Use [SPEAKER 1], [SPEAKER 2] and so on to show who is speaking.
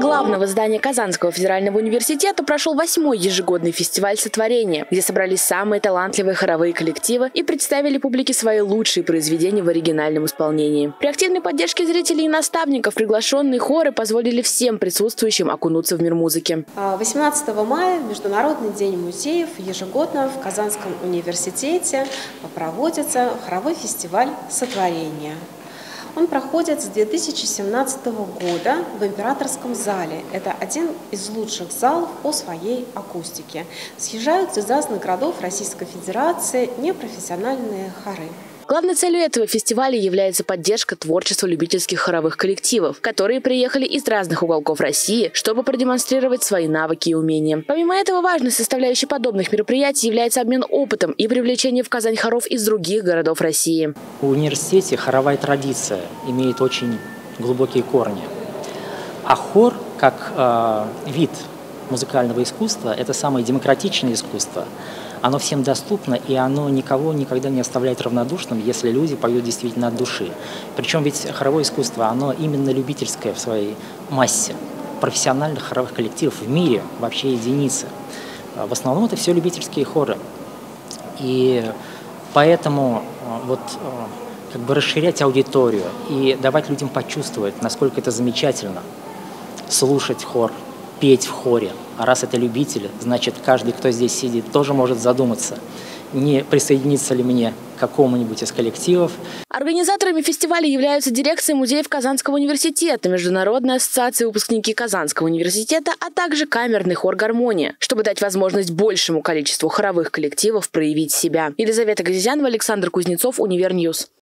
[SPEAKER 1] главного здания Казанского федерального университета прошел 8-й ежегодный фестиваль сотворения, где собрались самые талантливые хоровые коллективы и представили публике свои лучшие произведения в оригинальном исполнении. При активной поддержке зрителей и наставников приглашенные хоры позволили всем присутствующим окунуться в мир музыки.
[SPEAKER 2] 18 мая, Международный день музеев, ежегодно в Казанском университете проводится хоровой фестиваль сотворения. Он проходит с 2017 года в Императорском зале. Это один из лучших залов по своей акустике. Съезжаются из разных городов Российской Федерации непрофессиональные хоры.
[SPEAKER 1] Главной целью этого фестиваля является поддержка творчества любительских хоровых коллективов, которые приехали из разных уголков России, чтобы продемонстрировать свои навыки и умения. Помимо этого, важной составляющей подобных мероприятий является обмен опытом и привлечение в Казань хоров из других городов России.
[SPEAKER 3] В университете хоровая традиция имеет очень глубокие корни. А хор, как вид музыкального искусства, это самое демократичное искусство. Оно всем доступно, и оно никого никогда не оставляет равнодушным, если люди поют действительно от души. Причем ведь хоровое искусство, оно именно любительское в своей массе. Профессиональных хоровых коллективов в мире вообще единицы. В основном это все любительские хоры. И поэтому как бы расширять аудиторию и давать людям почувствовать, насколько это замечательно, слушать хор, петь в хоре. А раз это любители, значит, каждый, кто здесь сидит, тоже может задуматься, не присоединиться ли мне к какому-нибудь из коллективов.
[SPEAKER 1] Организаторами фестиваля являются дирекция музеев Казанского университета, Международная ассоциация выпускники Казанского университета, а также камерный хор «Гармония», чтобы дать возможность большему количеству хоровых коллективов проявить себя. Елизавета Газизянова, Александр Кузнецов, Универньюз.